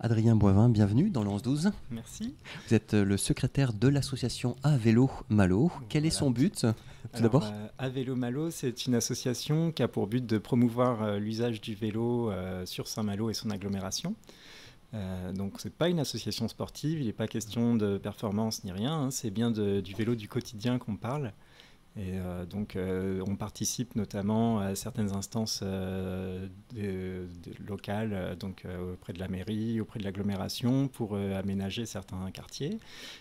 Adrien Boivin, bienvenue dans le 11-12. Merci. Vous êtes le secrétaire de l'association À Vélo Malo. Quel est son but, tout d'abord? À Vélo Malo, c'est une association qui a pour but de promouvoir l'usage du vélo sur Saint-Malo et son agglomération. Donc c'est pas une association sportive, il n'est pas question de performance ni rien, hein, c'est bien du vélo du quotidien qu'on parle. Et donc on participe notamment à certaines instances locales, auprès de la mairie, auprès de l'agglomération pour aménager certains quartiers.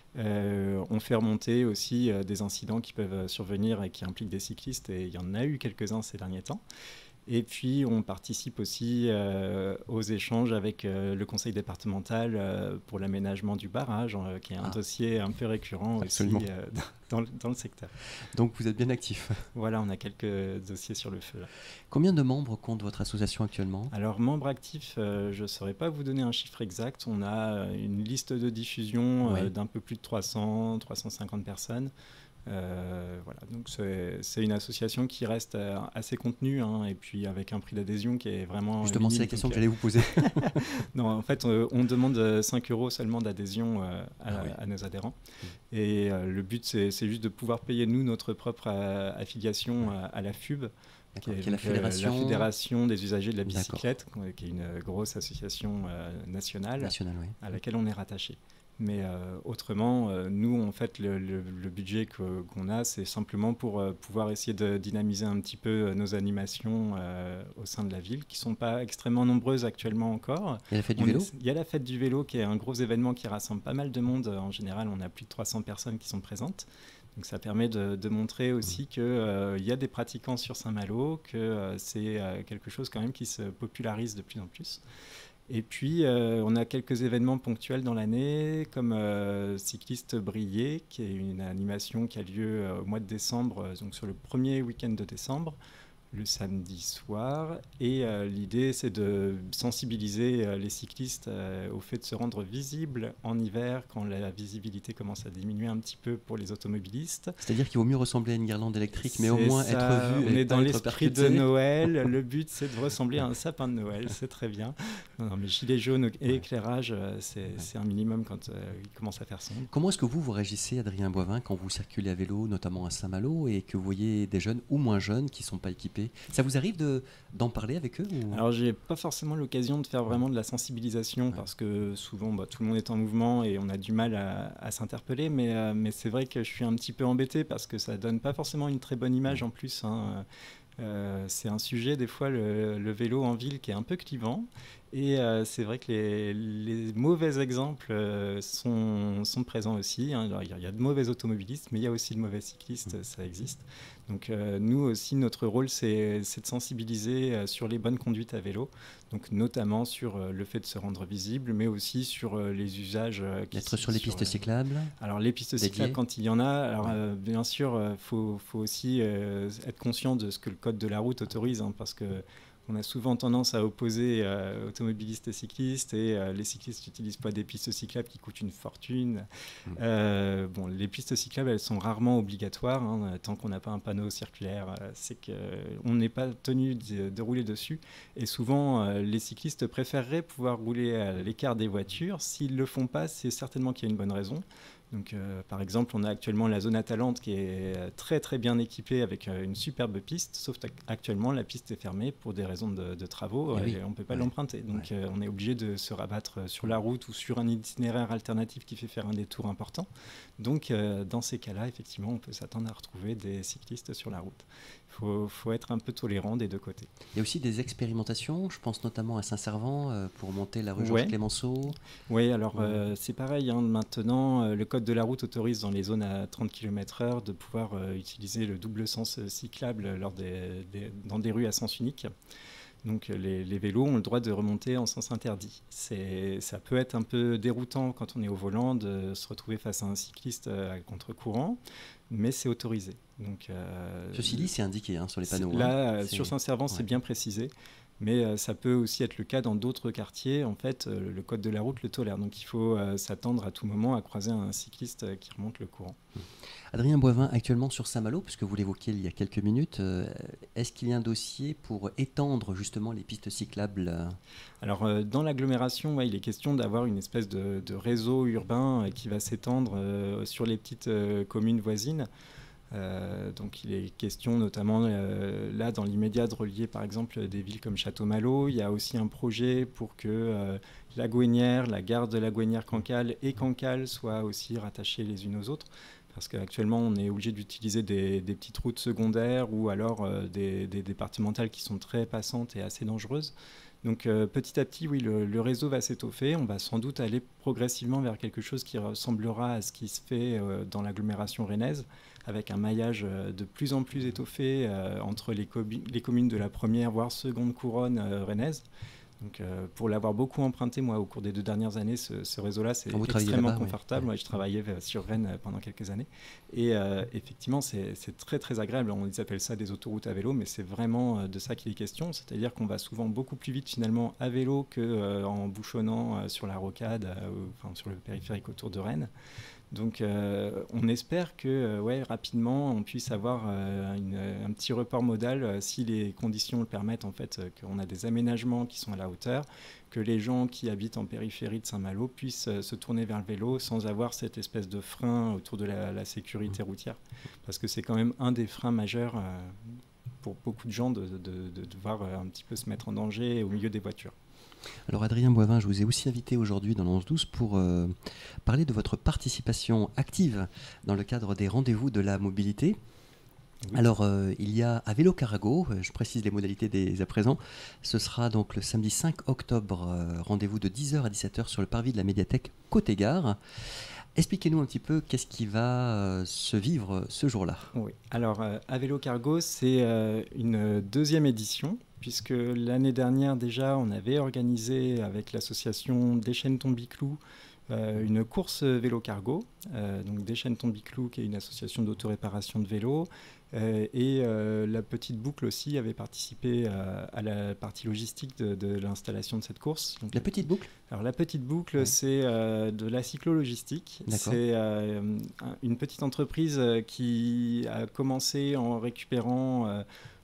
On fait remonter aussi des incidents qui peuvent survenir et qui impliquent des cyclistes, et il y en a eu quelques-uns ces derniers temps. Et puis, on participe aussi aux échanges avec le conseil départemental pour l'aménagement du barrage, qui est un dossier un peu récurrent Absolument. aussi dans le secteur. Donc, vous êtes bien actif. Voilà, on a quelques dossiers sur le feu là. Combien de membres compte votre association actuellement? Alors, membres actifs, je ne saurais pas vous donner un chiffre exact. On a une liste de diffusion d'un peu plus de 300, 350 personnes. Voilà, donc c'est une association qui reste assez contenue, hein, et puis avec un prix d'adhésion qui est vraiment justement, c'est la question que j'allais vous poser. Non, en fait, on demande 5 € seulement d'adhésion à nos adhérents. Et le but, c'est juste de pouvoir payer, nous, notre propre affiliation à la FUB, qui est la Fédération des usagers de la bicyclette, qui est une grosse association nationale à laquelle on est rattaché. Mais autrement, nous, en fait, le budget qu'on a, c'est simplement pour pouvoir essayer de dynamiser un petit peu nos animations au sein de la ville, qui ne sont pas extrêmement nombreuses actuellement encore. Il y a la fête du vélo ? Il y a la fête du vélo, qui est un gros événement qui rassemble pas mal de monde. En général, on a plus de 300 personnes qui sont présentes. Donc ça permet de montrer aussi qu'il y a des pratiquants sur Saint-Malo, que c'est quelque chose quand même qui se popularise de plus en plus. Et puis, on a quelques événements ponctuels dans l'année, comme Cycliste Brillé, qui est une animation qui a lieu au mois de décembre, donc sur le premier week-end de décembre, le samedi soir. Et l'idée, c'est de sensibiliser les cyclistes au fait de se rendre visibles en hiver, quand la visibilité commence à diminuer un petit peu pour les automobilistes. C'est-à-dire qu'il vaut mieux ressembler à une guirlande électrique, mais au moins être vu. On est dans l'esprit de Noël. Le but, c'est de ressembler à un sapin de Noël. C'est très bien. Non, mais gilet jaune et éclairage, c'est un minimum quand il commence à faire sombre. Comment est-ce que vous réagissez, Adrien Boivin, quand vous circulez à vélo, notamment à Saint-Malo, et que vous voyez des jeunes ou moins jeunes qui ne sont pas équipés? Ça vous arrive d'en parler avec eux ou... Alors, j'ai pas forcément l'occasion de faire vraiment de la sensibilisation, parce que souvent, tout le monde est en mouvement et on a du mal à s'interpeller. Mais c'est vrai que je suis un petit peu embêté parce que ça donne pas forcément une très bonne image en plus, hein. C'est un sujet, des fois, le vélo en ville qui est un peu clivant. Et c'est vrai que les mauvais exemples sont présents aussi, hein. Alors, il y a de mauvais automobilistes, mais il y a aussi de mauvais cyclistes, ça existe. Donc nous aussi, notre rôle, c'est de sensibiliser sur les bonnes conduites à vélo, donc notamment sur le fait de se rendre visible, mais aussi sur les usages... D'être sur les pistes cyclables. Alors les pistes cyclables, quand il y en a, alors bien sûr, faut aussi être conscient de ce que le code de la route autorise, hein, parce que on a souvent tendance à opposer automobilistes et cyclistes, et les cyclistes n'utilisent pas des pistes cyclables qui coûtent une fortune. Les pistes cyclables, elles sont rarement obligatoires, hein, tant qu'on n'a pas un panneau circulaire, c'est qu'on n'est pas tenu de rouler dessus. Et souvent, les cyclistes préféreraient pouvoir rouler à l'écart des voitures. S'ils ne le font pas, c'est certainement qu'il y a une bonne raison. Donc, par exemple, on a actuellement la zone Atalante qui est très très bien équipée avec une superbe piste, sauf qu'actuellement la piste est fermée pour des raisons de travaux, et on ne peut pas l'emprunter. Donc on est obligé de se rabattre sur la route ou sur un itinéraire alternatif qui fait faire un détour important. Donc dans ces cas-là, effectivement, on peut s'attendre à retrouver des cyclistes sur la route. Il faut être un peu tolérant des deux côtés. Il y a aussi des expérimentations, je pense notamment à Saint-Servant pour monter la rue Georges Clémenceau. Oui, alors c'est pareil, hein, maintenant le code de la route autorise dans les zones à 30 km/h de pouvoir utiliser le double sens cyclable dans des rues à sens unique. Donc les vélos ont le droit de remonter en sens interdit. Ça peut être un peu déroutant quand on est au volant de se retrouver face à un cycliste à contre-courant, mais c'est autorisé. Donc, ceci dit, c'est indiqué sur les panneaux. Là, sur Saint-Servant, c'est bien précisé. Mais ça peut aussi être le cas dans d'autres quartiers. En fait, le code de la route le tolère. Donc il faut s'attendre à tout moment à croiser un cycliste qui remonte le courant. Adrien Boivin, actuellement sur Saint-Malo, puisque vous l'évoquiez il y a quelques minutes, est-ce qu'il y a un dossier pour étendre justement les pistes cyclables? Alors dans l'agglomération, il est question d'avoir une espèce de réseau urbain qui va s'étendre sur les petites communes voisines. Donc il est question notamment là dans l'immédiat de relier par exemple des villes comme Château-Malo. Il y a aussi un projet pour que la Gouesnière, la gare de la Gouesnière-Cancale et Cancale soient aussi rattachées les unes aux autres. Parce qu'actuellement on est obligé d'utiliser des petites routes secondaires ou alors des départementales qui sont très passantes et assez dangereuses. Donc petit à petit, oui, le réseau va s'étoffer. On va sans doute aller progressivement vers quelque chose qui ressemblera à ce qui se fait dans l'agglomération rennaise, avec un maillage de plus en plus étoffé entre les communes de la première, voire seconde couronne rennaise. Donc, pour l'avoir beaucoup emprunté, moi, au cours des 2 dernières années, ce réseau-là, c'est extrêmement confortable. Oui. Moi, je travaillais sur Rennes pendant quelques années. Et effectivement, c'est très, très agréable. Ils appellent ça des autoroutes à vélo, mais c'est vraiment de ça qu'il est question. C'est-à-dire qu'on va souvent beaucoup plus vite, finalement, à vélo qu'en bouchonnant sur la rocade, sur le périphérique autour de Rennes. Donc on espère que rapidement on puisse avoir un petit report modal si les conditions le permettent, en fait, qu'on a des aménagements qui sont à la hauteur, que les gens qui habitent en périphérie de Saint-Malo puissent se tourner vers le vélo sans avoir cette espèce de frein autour de la sécurité routière. Parce que c'est quand même un des freins majeurs pour beaucoup de gens de devoir un petit peu se mettre en danger au milieu des voitures. Alors Adrien Boivin, je vous ai aussi invité aujourd'hui dans l'11-12 pour parler de votre participation active dans le cadre des rendez-vous de la mobilité. Oui. Alors il y a à Vélo Carago, je précise les modalités dès à présent, ce sera donc le samedi 5 octobre, rendez-vous de 10h à 17h sur le parvis de la médiathèque Côté Gare. Expliquez-nous un petit peu qu'est-ce qui va se vivre ce jour-là. Oui, alors à Vélo Cargo, c'est une 2e édition, puisque l'année dernière déjà, on avait organisé avec l'association Deschênes-Tombiclou une course vélo cargo. Donc Deschênes-Tombiclou, qui est une association d'autoréparation de vélos, et la Petite Boucle aussi avait participé à la partie logistique de l'installation de cette course. Donc, la Petite Boucle ? Alors la Petite Boucle, oui, c'est de la cyclo-logistique. C'est une petite entreprise qui a commencé en récupérant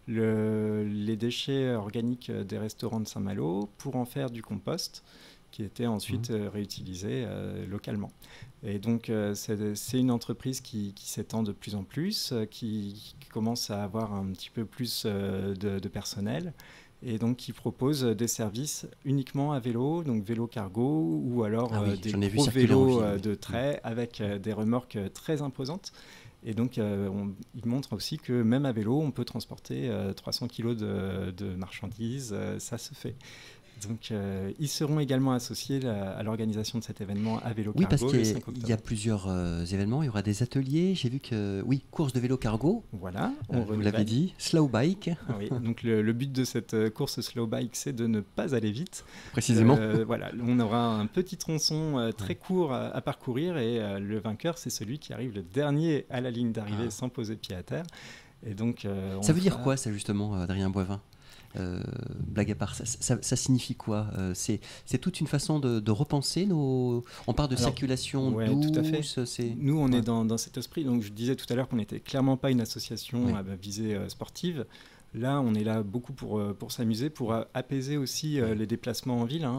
les déchets organiques des restaurants de Saint-Malo pour en faire du compost qui était ensuite réutilisé localement. Et donc c'est une entreprise qui s'étend de plus en plus, qui commence à avoir un petit peu plus de personnel, et donc qui propose des services uniquement à vélo, donc vélo cargo, ou alors des gros vélos de trait avec des remorques très imposantes. Et donc, il montre aussi que même à vélo, on peut transporter 300 kg de marchandises, ça se fait. Donc, ils seront également associés à l'organisation de cet événement à Vélo Cargo. Oui, parce qu'il y a plusieurs événements. Il y aura des ateliers. J'ai vu que, oui, course de vélo cargo. Voilà, vous l'avez dit. Slow bike. Oui, donc le but de cette course slow bike, c'est de ne pas aller vite. Précisément. Voilà, on aura un petit tronçon très court à parcourir, et le vainqueur, c'est celui qui arrive le dernier à la ligne d'arrivée sans poser pied à terre. Et donc, ça veut dire quoi, ça, justement, Adrien Boivin ? Blague à part, ça signifie quoi ? C'est toute une façon de repenser nos... On parle de circulation douce. Tout à fait. Nous, on est dans cet esprit. Donc, je disais tout à l'heure qu'on n'était clairement pas une association à visée sportive. Là, on est là beaucoup pour s'amuser, pour apaiser aussi les déplacements en ville.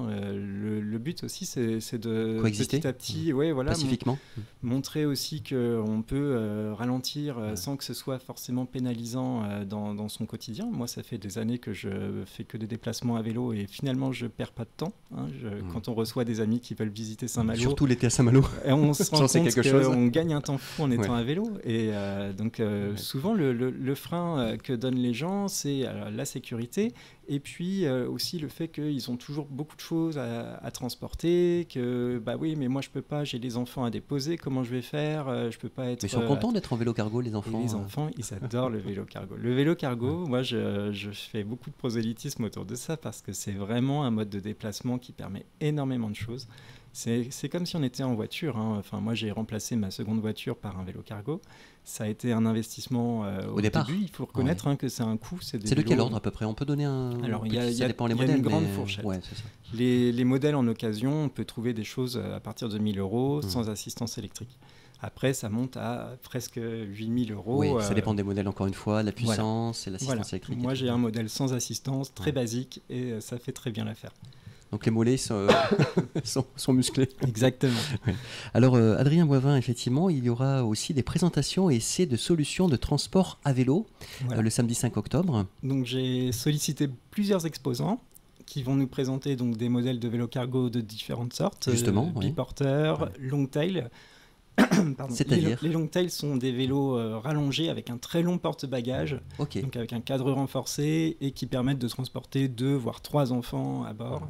Le but aussi, c'est de coexister petit à petit, pacifiquement. Montrer aussi qu'on peut ralentir sans que ce soit forcément pénalisant dans son quotidien. Moi, ça fait des années que je fais que des déplacements à vélo, et finalement, je perds pas de temps. Quand on reçoit des amis qui veulent visiter Saint-Malo, surtout l'été à Saint-Malo, on se rend compte qu'on gagne un temps fou en étant à vélo. Et donc, souvent, le frein que donnent les gens, c'est la sécurité, et puis aussi le fait qu'ils ont toujours beaucoup de choses à transporter, que oui, mais moi je peux pas, j'ai les enfants à déposer, comment je vais faire, je peux pas être... Mais ils sont contents d'être en vélo cargo, les enfants. Et les enfants, ils adorent le vélo cargo. Le vélo cargo, moi je fais beaucoup de prosélytisme autour de ça, parce que c'est vraiment un mode de déplacement qui permet énormément de choses. C'est comme si on était en voiture, hein. Enfin, moi, j'ai remplacé ma seconde voiture par un vélo cargo. Ça a été un investissement au départ. début. Il faut reconnaître hein, que c'est un coût. C'est de quel ordre à peu près? On peut donner un... Alors, ça dépend les modèles, une grande fourchette. Ouais, c'est ça. Les modèles en occasion, on peut trouver des choses à partir de 1 000 € sans assistance électrique. Après, ça monte à presque 8 000 €. Oui, ça dépend des modèles, encore une fois, la puissance et l'assistance électrique. Moi, j'ai un modèle sans assistance, très basique, et ça fait très bien l'affaire. Donc les mollets sont musclés. Exactement. Ouais. Alors Adrien Boivin, effectivement, il y aura aussi des présentations et essais de solutions de transport à vélo le samedi 5 octobre. Donc j'ai sollicité plusieurs exposants qui vont nous présenter donc, des modèles de vélo cargo de différentes sortes. Justement, biporteurs, longtail. C'est-à-dire les longtails sont des vélos rallongés avec un très long porte-bagages, donc avec un cadre renforcé et qui permettent de transporter 2 voire 3 enfants à bord.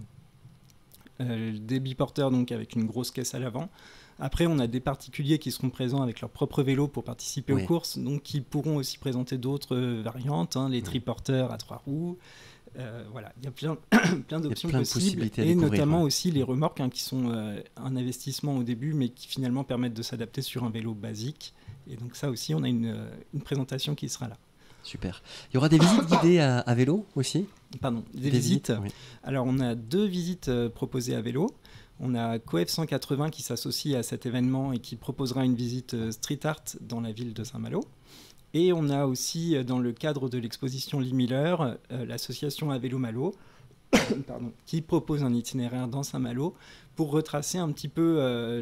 Des biporteurs donc avec une grosse caisse à l'avant. Après, on a des particuliers qui seront présents avec leur propre vélo pour participer aux courses, donc qui pourront aussi présenter d'autres variantes, hein, les triporteurs à 3 roues. Voilà, il y a plein d'options possibles, et notamment aussi les remorques hein, qui sont un investissement au début, mais qui finalement permettent de s'adapter sur un vélo basique. Et donc ça aussi, on a une présentation qui sera là. Super. Il y aura des visites guidées à vélo aussi? Pardon, des visites. Oui. Alors, on a 2 visites proposées à vélo. On a Coef 180 qui s'associe à cet événement et qui proposera une visite street art dans la ville de Saint-Malo. Et on a aussi, dans le cadre de l'exposition Lee Miller, l'association À Vélo Malo, qui propose un itinéraire dans Saint-Malo pour retracer un petit peu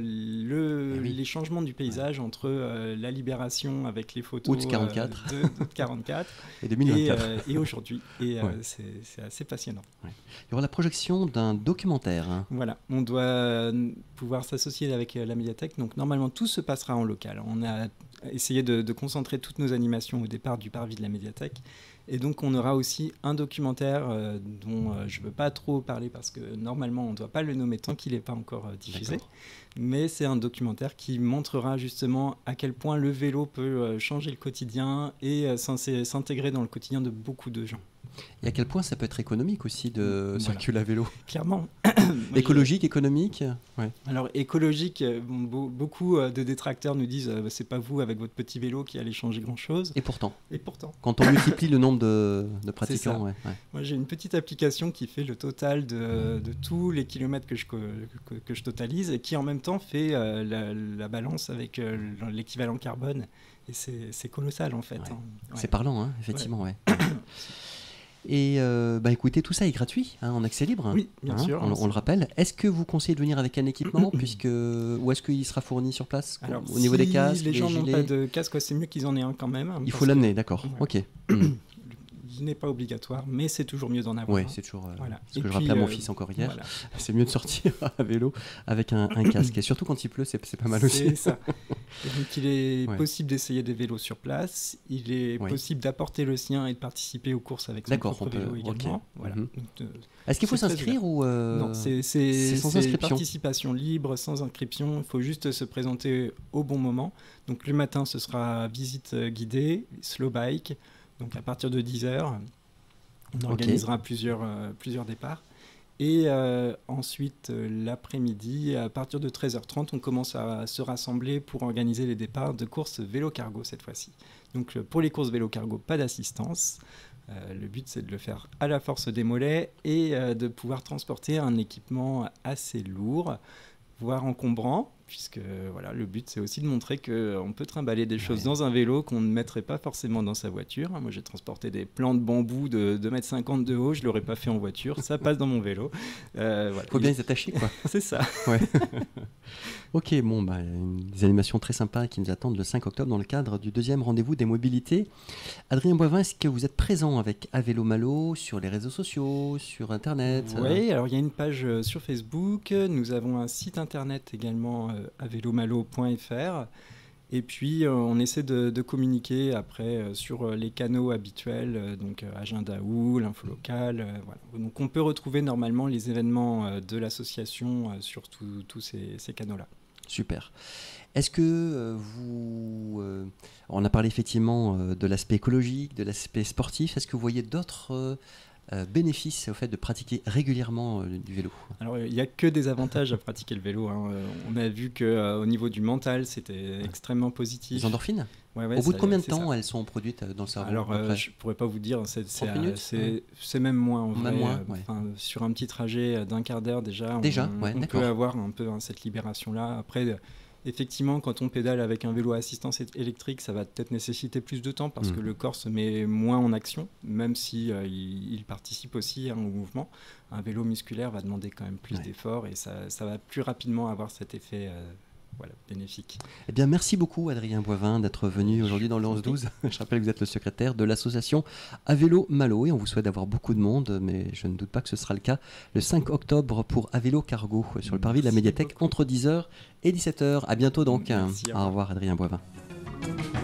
les changements du paysage entre la libération avec les photos de 44 et 2024 et aujourd'hui. Et c'est assez passionnant. Ouais. Il y aura la projection d'un documentaire. Hein. Voilà, on doit pouvoir s'associer avec la médiathèque. Donc normalement, tout se passera en local. On a essayé de concentrer toutes nos animations au départ du parvis de la médiathèque. Et donc, on aura aussi un documentaire dont je ne veux pas trop parler parce que normalement, on ne doit pas le nommer tant qu'il n'est pas encore diffusé. Mais c'est un documentaire qui montrera justement à quel point le vélo peut changer le quotidien et s'intégrer dans le quotidien de beaucoup de gens. Et à quel point ça peut être économique aussi de circuler à vélo? Clairement. Écologique, économique? Alors écologique, beaucoup de détracteurs nous disent c'est pas vous avec votre petit vélo qui allez changer grand-chose. Et pourtant. Quand on multiplie le nombre de pratiquants. Moi j'ai une petite application qui fait le total de tous les kilomètres que je totalise et qui en même temps fait la balance avec l'équivalent carbone. Et c'est colossal en fait. Ouais. Hein. C'est parlant, hein, effectivement. Ouais. Et écoutez, tout ça est gratuit hein, en accès libre. Oui, bien sûr. On le rappelle. Est-ce que vous conseillez de venir avec un équipement ou est-ce qu'il sera fourni sur place? Alors, au niveau des casques, les gens n'ont pas de casque, c'est mieux qu'ils en aient un quand même. Il faut l'amener, d'accord. Ok. Il n'est pas obligatoire, mais c'est toujours mieux d'en avoir. Oui, c'est toujours ce que je rappelais à mon fils encore hier. Voilà. C'est mieux de sortir à vélo avec un casque. Et surtout quand il pleut, c'est pas mal aussi. C'est ça. Et donc il est possible d'essayer des vélos sur place. Il est possible d'apporter le sien et de participer aux courses avec son propre vélo également. Okay. Voilà. Donc, est-ce qu'il faut s'inscrire ou Non, c'est sans inscription. Participation libre, sans inscription. Il faut juste se présenter au bon moment. Donc le matin, ce sera visite guidée, slow bike. Donc à partir de 10h, on organisera plusieurs départs. Et ensuite, l'après-midi, à partir de 13h30, on commence à se rassembler pour organiser les départs de courses vélo-cargo cette fois-ci. Donc pour les courses vélo-cargo, pas d'assistance. Le but, c'est de le faire à la force des mollets et de pouvoir transporter un équipement assez lourd, voire encombrant. Puisque voilà, le but, c'est aussi de montrer qu'on peut trimballer des choses dans un vélo qu'on ne mettrait pas forcément dans sa voiture. Moi, j'ai transporté des plants de bambou de 2,50 m de haut, je ne l'aurais pas fait en voiture, ça passe dans mon vélo. Voilà. Faut bien les attacher, quoi. C'est ça. Ouais. Ok, bon, des animations très sympas qui nous attendent le 5 octobre dans le cadre du 2e rendez-vous des mobilités. Adrien Boivin, est-ce que vous êtes présent avec À Vélo Malo sur les réseaux sociaux, sur Internet? Oui, alors il y a une page sur Facebook, nous avons un site Internet également, avelomalo.fr. Et puis, on essaie de communiquer après sur les canaux habituels, donc Agenda ou l'Info Locale. Voilà. Donc, on peut retrouver normalement les événements de l'association sur tous ces canaux-là. Super. Est-ce que on a parlé effectivement de l'aspect écologique, de l'aspect sportif. Est-ce que vous voyez d'autres bénéfices au fait de pratiquer régulièrement du vélo? Alors, il n'y a que des avantages à pratiquer le vélo, hein. On a vu qu'au niveau du mental, c'était extrêmement positif. Les endorphines? Ouais, au bout de combien de temps elles sont produites dans le cerveau? Alors, je ne pourrais pas vous dire, c'est même moins en vrai. Même moins, sur un petit trajet d'un quart d'heure déjà, on peut avoir un peu cette libération-là. Après, effectivement, quand on pédale avec un vélo à assistance électrique, ça va peut-être nécessiter plus de temps parce que le corps se met moins en action, même si il participe aussi au mouvement. Un vélo musculaire va demander quand même plus d'efforts et ça va plus rapidement avoir cet effet bénéfique. Eh bien, merci beaucoup Adrien Boivin d'être venu aujourd'hui dans le 11-12. Je rappelle que vous êtes le secrétaire de l'association À Vélo Malo et on vous souhaite d'avoir beaucoup de monde, mais je ne doute pas que ce sera le cas le 5 octobre pour À Vélo Cargo sur le parvis de la médiathèque entre 10h et 17h. À bientôt donc. Merci, au revoir Adrien Boivin.